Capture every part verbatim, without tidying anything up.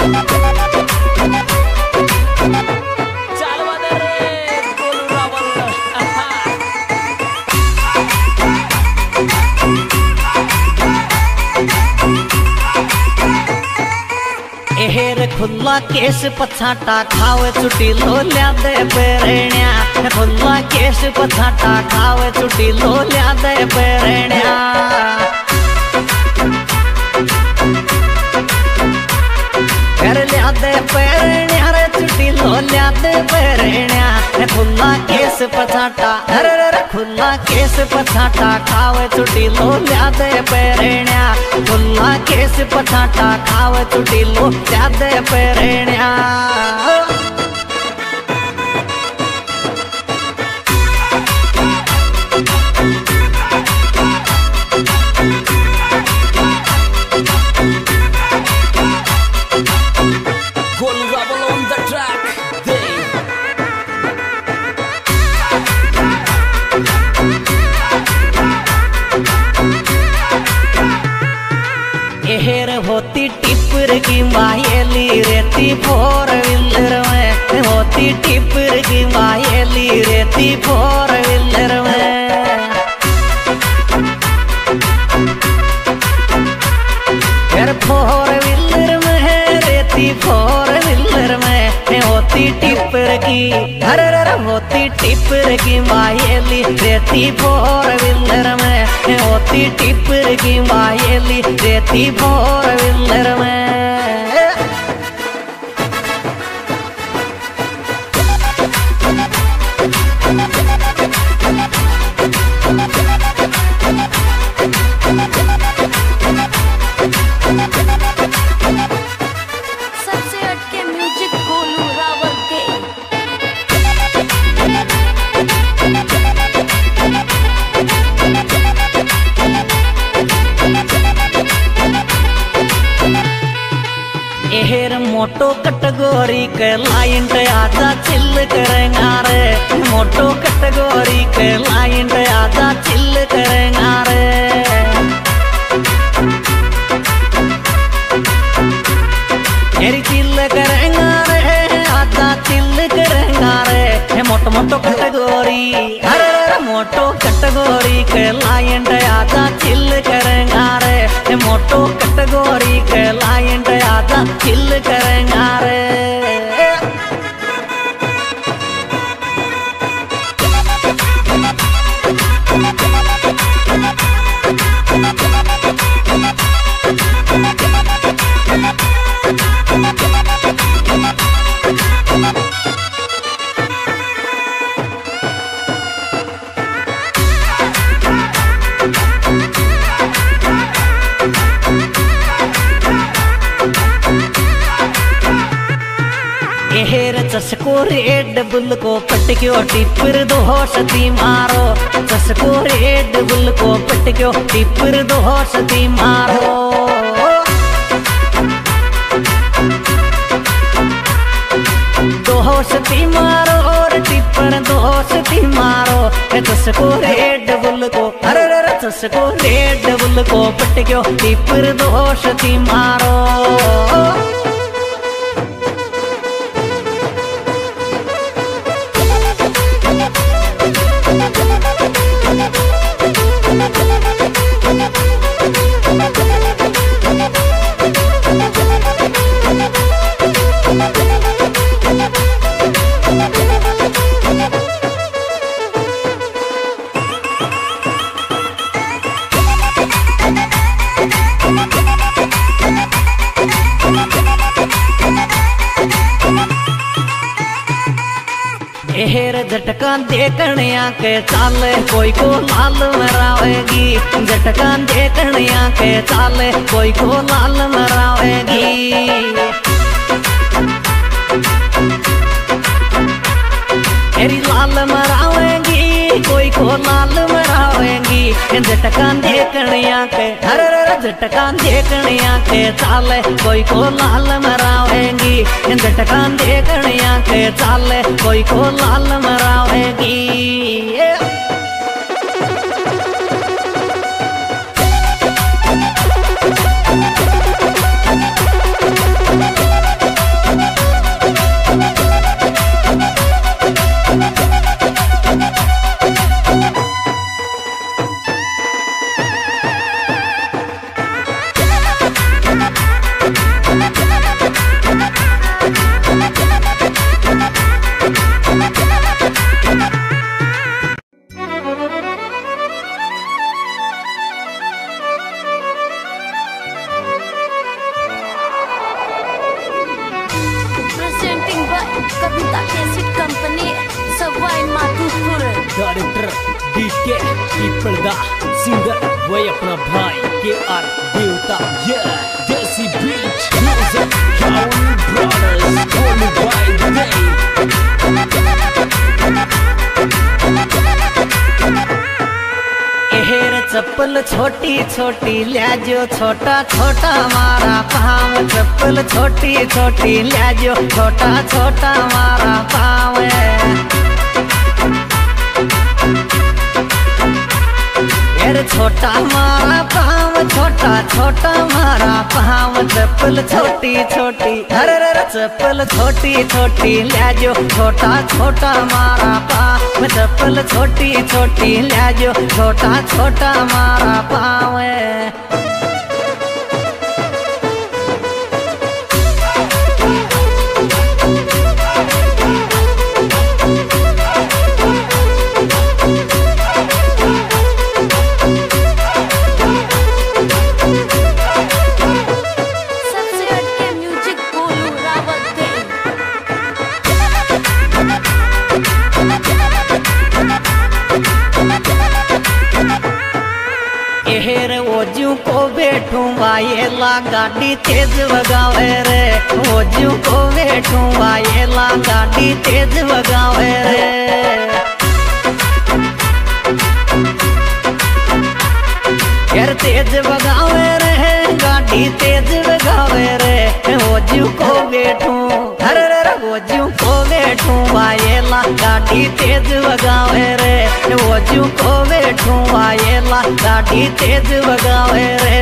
खुला केस पछाटा खावे चुटी लोल्या दे पेरण्या खुला केस पछाटा खावे चुटी लोल्या दे पेरण्या कर लिया दे पेरण्या रे चुटी लोल्या दे पेरण्या खुला केस पछाटा अरे रे खुला केस पछाटा खावे चुटी लोल्या दे पेरण्या खुला केस पछाटा खावे चुटी लोल्या दे पेरण्या हेर होती टिप्पर की मायली रेती फोर व्हीलर में होती टिप्पर की मायली रेती फोर व्हीलर में फिर फोर व्हीलर में रेती फोर व्हीलर में होती टिप्पर की हर होती टिप्पर की मायली रेती फोर व्हीलर में होती टिप्पर की मायली रेती फोर व्हीलर में सबसे हटके म्यूजिक गोलू रावल के एहर मोटो कैटेगरी के लाइन आजा चिल्ल करेंगा रे मोटो कैटेगरी के लाइन आजा चिल्ल करेंगा रे एरी चिल्ल करेंगा रे आजा चिल्ल करेंगा रे मोटो मोटो कैटेगरी अरे मोटो कैटेगरी के लाइन आजा चिल्ल करेंगा रे मोटो कैटेगरी के लाइन आजा चिल्ल करेंगा रे हेर चसको रेड बुल को पटक्यो टिप्पर दो सती मारो चसको रेड बुल को पटक्यो टिप्पर दो सती मारो दो सती मारो और टिप्पर दो सती मारो चसको रेड बुल को अरे चसको रेड बुल को पटक्यो टिप्पर दो सती मारो हेर झटका देखनिया के चाले कोई को लाल मरावेगी झटका देखनिया के चाले कोई को लाल मरावेगी हेरी लाल मरावेगी कोई को लाल मरावेगी झटका देखनिया के हर झटका देखनिया के चाले कोई को लाल मरावेगी झटका देखनिया के चाले कोई को लाल मरावेगी Kavita cassette company Sawai Madhopur. Director DK Peepalda, singer वही अपना भाई के आर देवता। ये देसी बीच म्यूजिक काउन ब्रदर्स कॉल बाय डे। एहेर चप्पल छोटी छोटी ल्याजो छोटा छोटा मारा पाँव। चप्पल छोटी छोटी ल्याजो छोटा छोटा मारा पाँव। यार छोटा मारा पाँव छोटा छोटा मारा पाँव। चप्पल छोटी छोटी अरे रे चप्पल छोटी छोटी ल्याजो छोटा छोटा मारा पाँव। चप्पल छोटी छोटी ल्याजो छोटा छोटा मारा पाँव। एहेर ओजू को बैठूं वायेला गाड़ी तेज भगावे रे। ओजू को बैठूं वायेला गाड़ी तेज भगावे रे। यार तेज भगावे रे गाड़ी तेज भगावे रे। ओजू को बैठूं अरे रे ओजू को बैठूं वायेला गाड़ी तेज भगावे रे। ओजू को बैठूं वायेला गाड़ी तेज भगावे रे।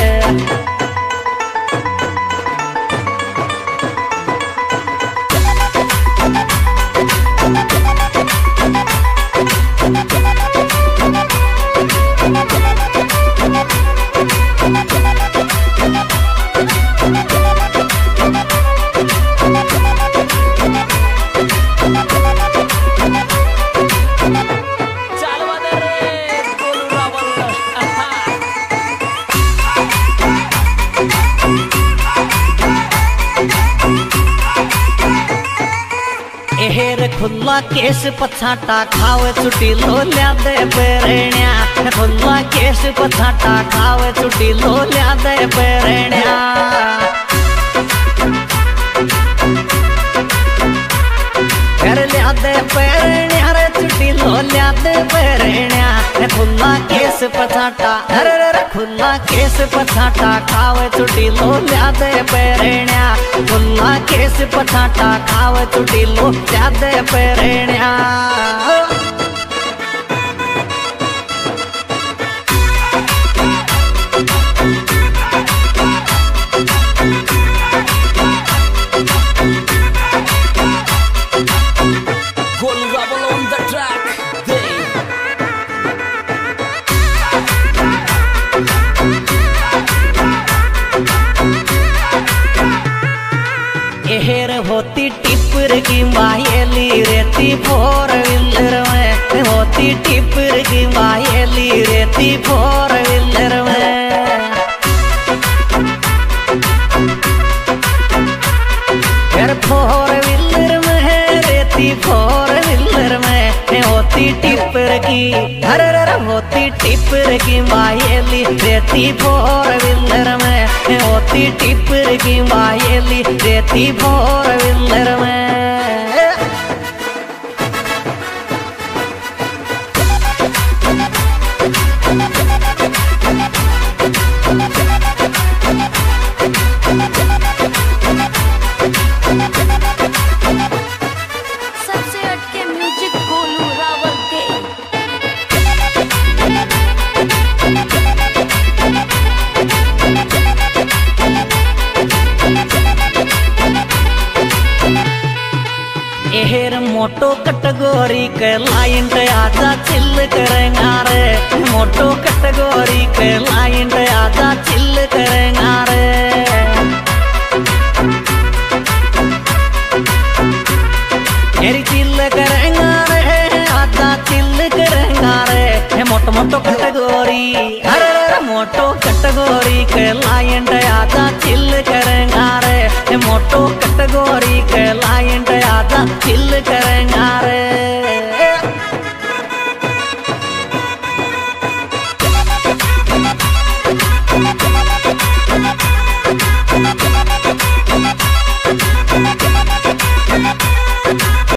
एहेर खुला केस पछाटा खावे छुट्टी लो ल्या दे पेरण्या। खुला केस पछाटा खावे छुट्टी लो ल्या दे पेरण्या। कर ल्या दे पेरण्या रे छुट्टी लो ल्या दे पेरण्या। खुला केस पछाटा अरे रे खुला केस पछाटा खावे छुट्टी लो ल्या दे पेरण्या। खुला केस पछाटा खावे छुट्टी लो ल्या दे पेरण्या। एहेर होती टिप्पर की मायेली रेती फोर व्हीलर में। होती टिप्पर की मायेली रेती फोर व्हीलर में। यार फोर व्हीलर में रेती फोर व्हीलर में। होती टिप्पर की अरे रे होती टिप्पर की मायेली रेती फोर व्हीलर में। होती टिप्पर की मायेली रेती फोर व्हीलर में। सबसे हटके म्यूजिक गोलू रावल के। एहेर मोटो कैटेगरी के लाइन आजा चिल करेंगा रे। मोटो कैटेगरी के लाइन आजा चिल करेंगा रे। मेरी चिल करेंगा रे आजा चिल करेंगा रे। मोटो मोटो कैटेगरी अरे मोटो कैटेगरी के लाइन आजा चिल करेंगे रे मोटो कैटेगरी के लाइन आजा चिल करेंगे रे।